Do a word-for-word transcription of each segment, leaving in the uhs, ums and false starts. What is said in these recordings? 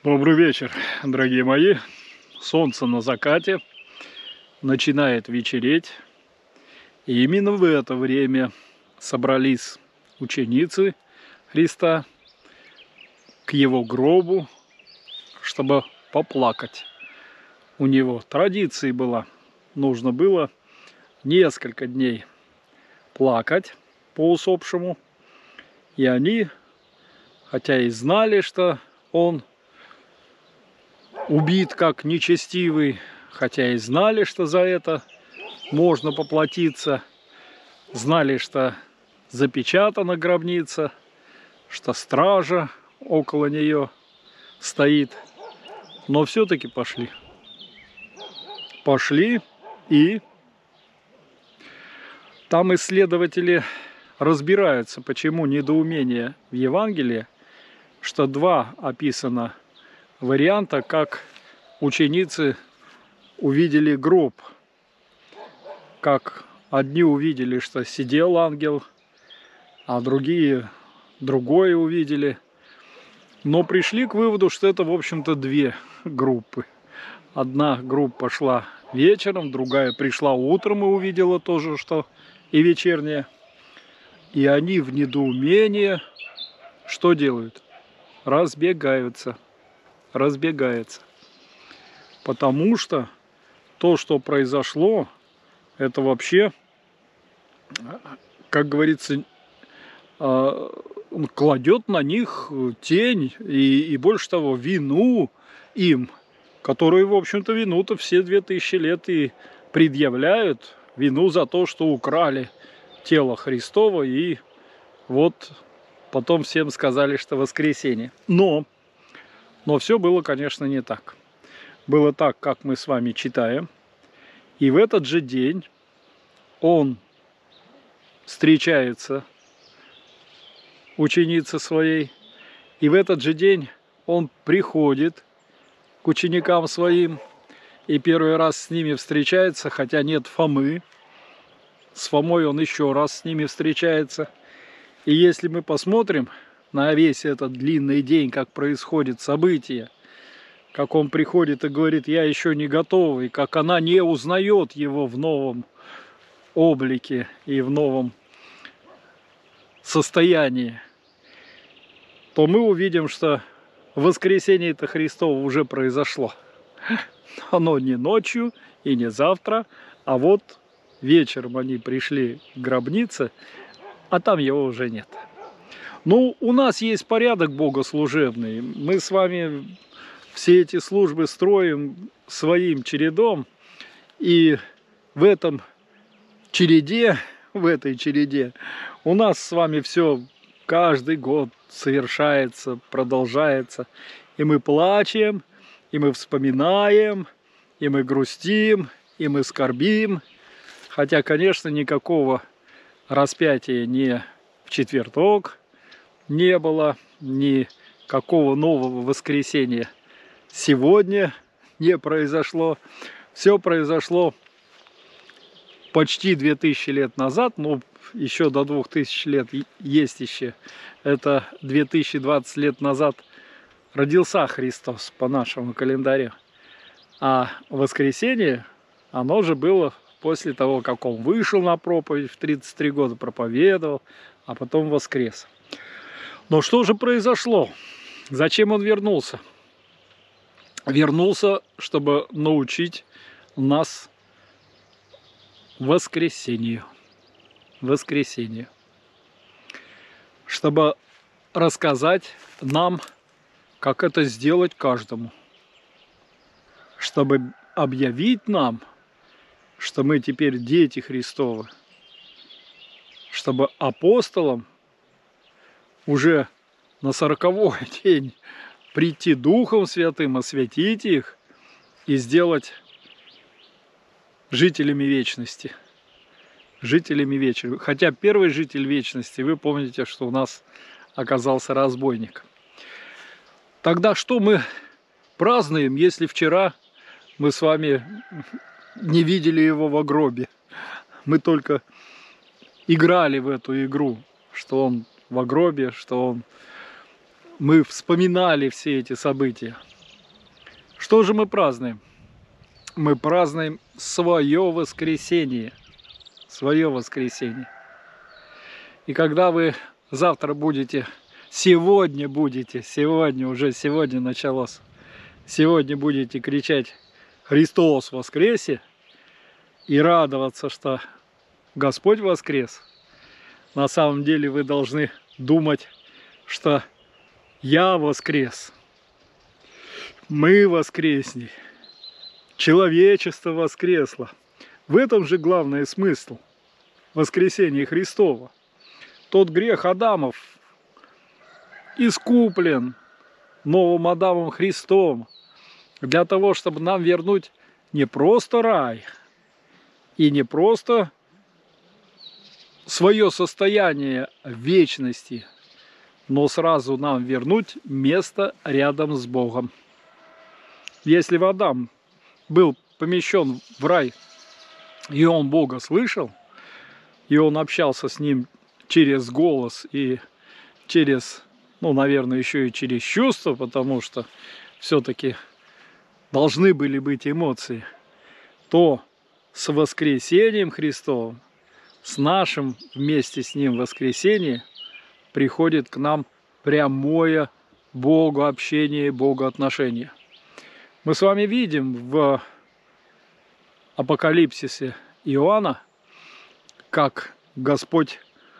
Добрый вечер, дорогие мои. Солнце на закате, начинает вечереть. И именно в это время собрались ученицы Христа к его гробу, чтобы поплакать. У него традицией была, нужно было несколько дней плакать по усопшему. И они, хотя и знали, что он убит как нечестивый, хотя и знали, что за это можно поплатиться, знали, что запечатана гробница, что стража около нее стоит, но все-таки пошли. Пошли, и там исследователи разбираются, почему недоумение в Евангелии, что два описано варианта, как ученицы увидели гроб. Как одни увидели, что сидел ангел, а другие другое увидели. Но пришли к выводу, что это, в общем-то, две группы. Одна группа шла вечером, другая пришла утром и увидела тоже, что и вечернее. И они в недоумении что делают? Разбегаются. разбегается. Потому что то, что произошло, это вообще, как говорится, кладет на них тень и, и больше того, вину им, которую, в общем-то, вину-то все две тысячи лет и предъявляют, вину за то, что украли тело Христово, и вот потом всем сказали, что воскресенье. Но Но все было, конечно, не так. Было так, как мы с вами читаем. И в этот же день он встречается, ученице своей. И в этот же день он приходит к ученикам своим. И первый раз с ними встречается, хотя нет Фомы. С Фомой он еще раз с ними встречается. И если мы посмотрим на весь этот длинный день, как происходит событие, как он приходит и говорит: я еще не готовый, как она не узнает его в новом облике и в новом состоянии, то мы увидим, что воскресение-то Христово уже произошло. Оно не ночью и не завтра, а вот вечером они пришли к гробнице, а там его уже нет. Ну, у нас есть порядок богослужебный. Мы с вами все эти службы строим своим чередом. И в этом череде, в этой череде у нас с вами все каждый год совершается, продолжается. И мы плачем, и мы вспоминаем, и мы грустим, и мы скорбим. Хотя, конечно, никакого распятия не в четверток не было, никакого нового воскресения сегодня не произошло. Все произошло почти две тысячи лет назад, но еще до двух тысяч лет есть еще. Это две тысячи двадцать лет назад родился Христос по нашему календарю. А воскресенье, оно же было после того, как он вышел на проповедь, в тридцать три года проповедовал, а потом воскрес. Но что же произошло? Зачем он вернулся? Вернулся, чтобы научить нас воскресению. Воскресению. Чтобы рассказать нам, как это сделать каждому. Чтобы объявить нам, что мы теперь дети Христовы. Чтобы апостолам уже на сороковой день прийти Духом Святым, осветить их и сделать жителями вечности. Жителями вечности. Хотя первый житель вечности, вы помните, что у нас оказался разбойник. Тогда что мы празднуем, если вчера мы с вами не видели его во гробе? Мы только играли в эту игру, что он во гробе, что он... мы вспоминали все эти события. Что же мы празднуем? Мы празднуем свое воскресение. Свое воскресение. И когда вы завтра будете, сегодня будете, сегодня, уже сегодня началось, сегодня будете кричать «Христос воскресе!» и радоваться, что Господь воскрес, на самом деле вы должны думать, что я воскрес, мы воскресли, человечество воскресло. В этом же главный смысл воскресения Христова. Тот грех Адамов искуплен новым Адамом Христом для того, чтобы нам вернуть не просто рай и не просто свое состояние в вечности, но сразу нам вернуть место рядом с Богом. Если бы Адам был помещен в рай, и он Бога слышал, и он общался с ним через голос и через, ну, наверное, еще и через чувства, потому что все-таки должны были быть эмоции, то с воскресением Христовым, с нашим вместе с Ним воскресением, приходит к нам прямое Богу общение и Богу отношение. Мы с вами видим в Апокалипсисе Иоанна, как Господь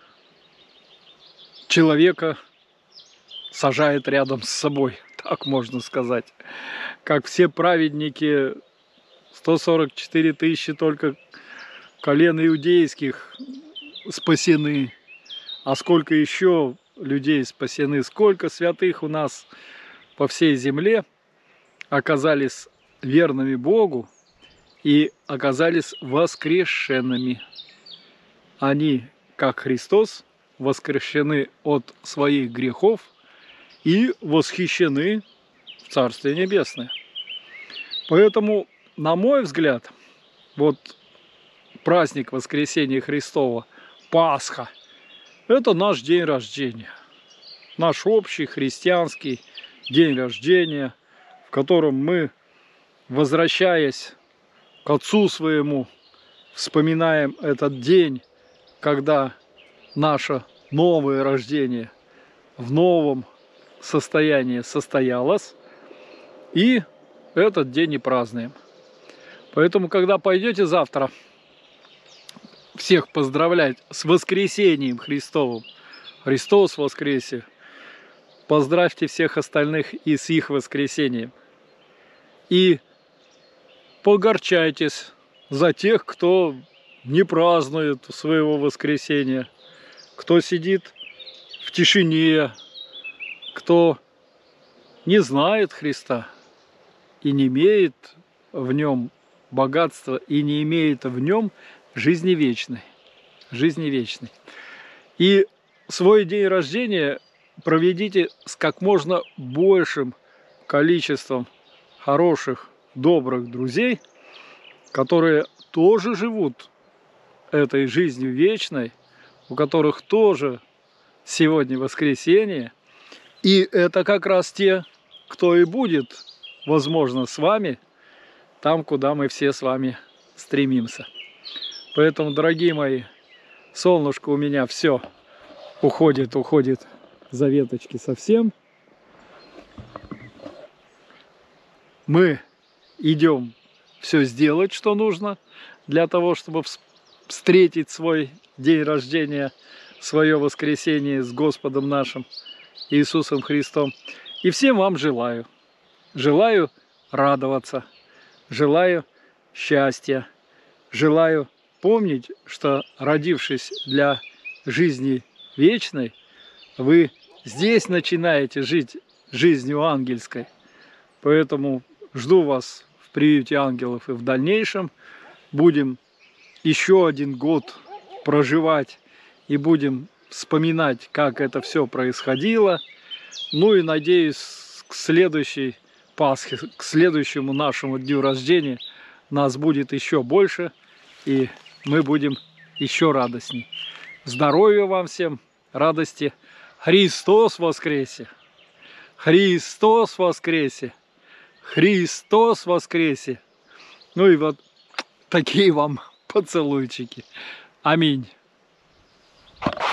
человека сажает рядом с собой, так можно сказать. Как все праведники, сто сорок четыре тысячи только колен иудейских спасены. А сколько еще людей спасены, сколько святых у нас по всей земле оказались верными Богу и оказались воскрешенными. Они, как Христос, воскрешены от своих грехов и восхищены в Царствие Небесное. Поэтому, на мой взгляд, вот праздник Воскресения Христова, Пасха, это наш день рождения. Наш общий христианский день рождения, в котором мы, возвращаясь к Отцу Своему, вспоминаем этот день, когда наше новое рождение в новом состоянии состоялось, и этот день и празднуем. Поэтому, когда пойдете завтра всех поздравлять с воскресением Христовым, Христос воскресе, поздравьте всех остальных и с их воскресением. И погорчайтесь за тех, кто не празднует своего воскресения, кто сидит в тишине, кто не знает Христа и не имеет в нем богатства и не имеет в нем жизни вечной. Жизни вечной. И свой день рождения проведите с как можно большим количеством хороших, добрых друзей, которые тоже живут этой жизнью вечной, у которых тоже сегодня воскресенье. И это как раз те, кто и будет, возможно, с вами там, куда мы все с вами стремимся. Поэтому, дорогие мои, солнышко у меня все уходит, уходит за веточки совсем. Мы идем все сделать, что нужно для того, чтобы встретить свой день рождения, свое воскресение с Господом нашим Иисусом Христом. И всем вам желаю. Желаю радоваться. Желаю счастья. Желаю помнить, что, родившись для жизни вечной, вы здесь начинаете жить жизнью ангельской. Поэтому жду вас в приюте ангелов и в дальнейшем. Будем еще один год проживать и будем вспоминать, как это все происходило. Ну и надеюсь, к следующей Пасхе, к следующему нашему дню рождения нас будет еще больше, и мы будем еще радостней. Здоровья вам всем, радости. Христос воскресе! Христос воскресе! Христос воскресе! Ну и вот такие вам поцелуйчики. Аминь.